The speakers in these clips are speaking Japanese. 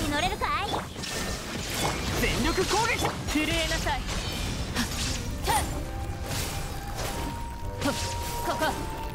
に乗れるかい。 全力攻撃。 震えなさい。ここ。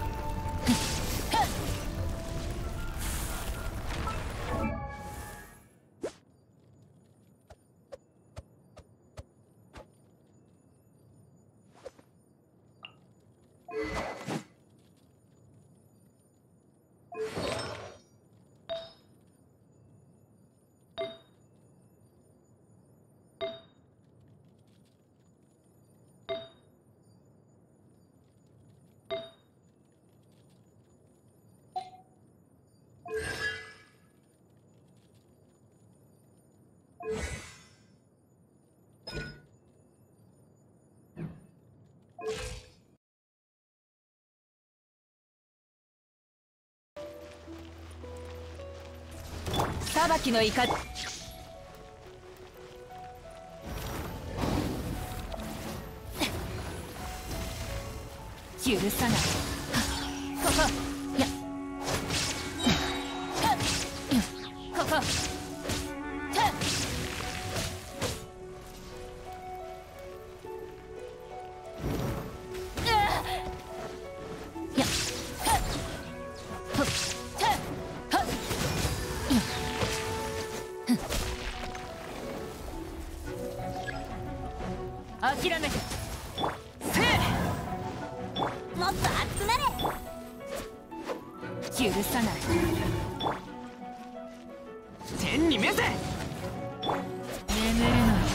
裁きの怒り。許さない。ここ。や。ここ。諦めて。せい。 もっと熱くなれ。 許さない。 天に召せ。 眠るの。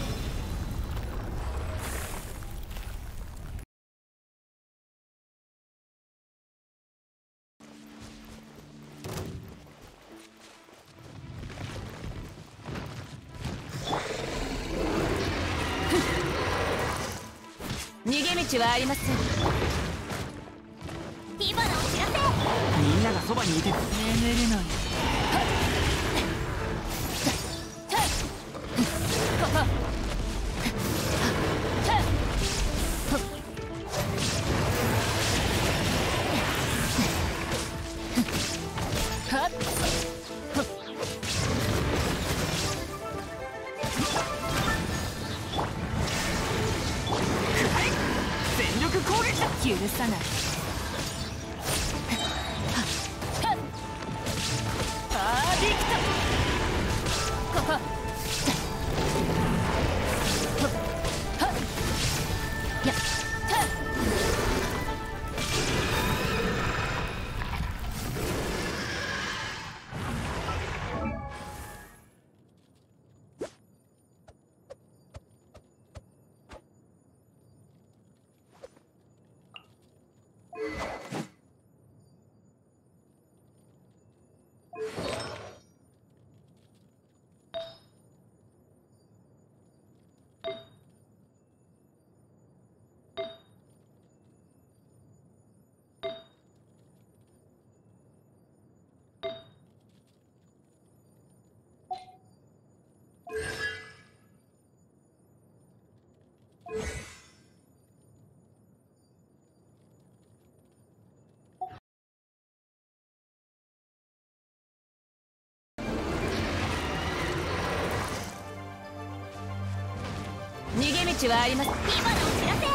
逃げ道はありません。 火花を散らせ。 みんながそばにいてる。 眠るのに。ここ。はっ。 全力攻撃だ。 許さない。パーディクト。ここ。やっ。逃げ道はあります。 火花を散らせ。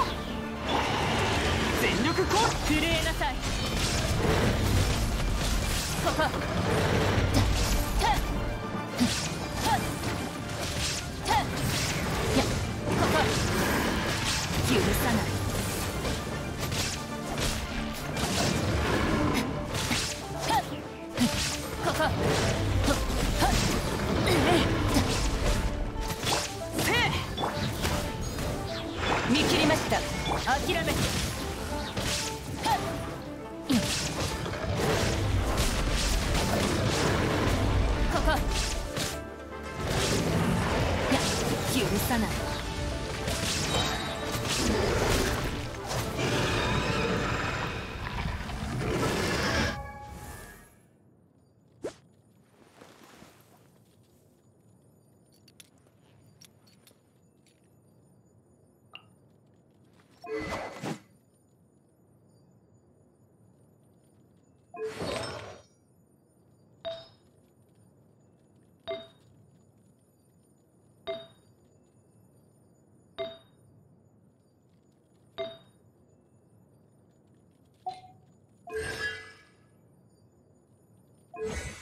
全力攻撃。 震えなさい。ここ。や、ここ。許さない。ここ。見切りました。諦めて。ここ。いや、許さない。 せ